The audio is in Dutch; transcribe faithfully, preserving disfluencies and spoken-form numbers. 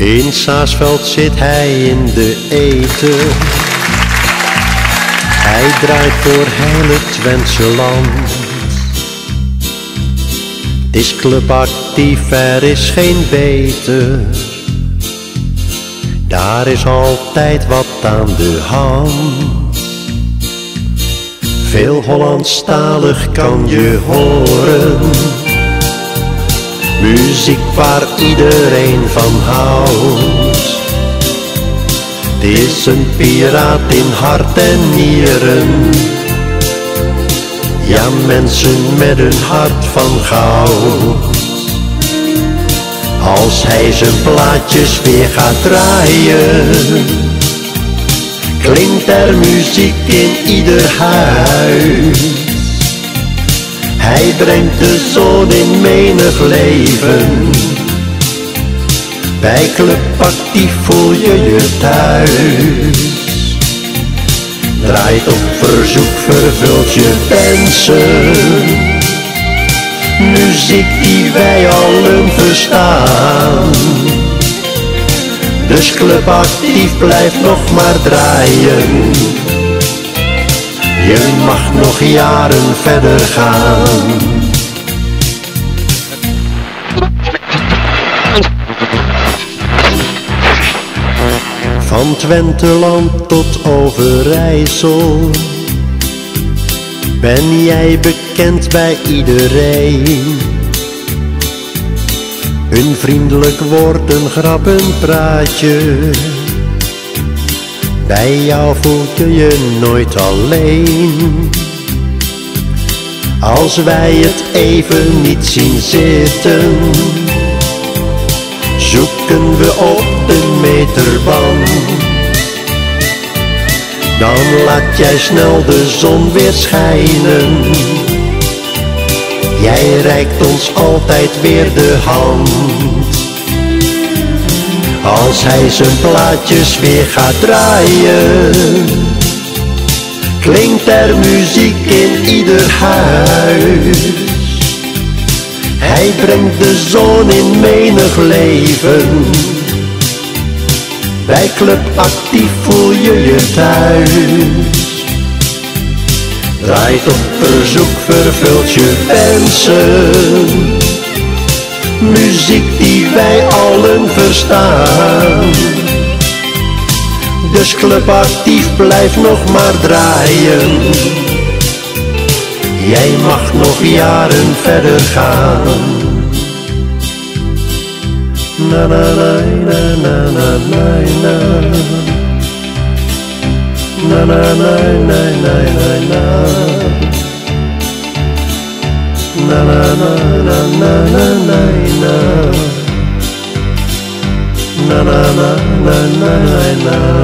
In Saasveld zit hij in de eten. Hij draait door heel het Twentse land. Het is clubactief, er is geen beter. Daar is altijd wat aan de hand. Veel Hollandstalig kan je horen. Muziek waar iedereen van houdt. Het is een piraat in hart en nieren. Ja, mensen met een hart van goud. Als hij zijn plaatjes weer gaat draaien, klinkt er muziek in ieder huis. Hij brengt de zon in menig leven. Bij clubactief voel je je thuis. Draait op verzoek, vervult je wensen. Muziek die wij allen verstaan. Dus clubactief blijft nog maar draaien. Je mag nog jaren verder gaan. Van Twenteland tot Overijssel ben jij bekend bij iedereen. Een vriendelijk woord, een grap, een praatje. Bij jou voel je je nooit alleen. Als wij het even niet zien zitten, zoeken we op de meterband. Dan laat jij snel de zon weer schijnen. Jij reikt ons altijd weer de hand. Als hij zijn plaatjes weer gaat draaien, klinkt er muziek in ieder huis. Hij brengt de zon in menig leven. Bij clubactief voel je je thuis. Draait op verzoek, vervult je wensen. Muziek die wij allen verstaan. Dus clubactief blijft nog maar draaien. Jij mag nog jaren verder gaan. Na na na na na na na na. Na na na na na na na. Na na na na na na na. Na na na na na na.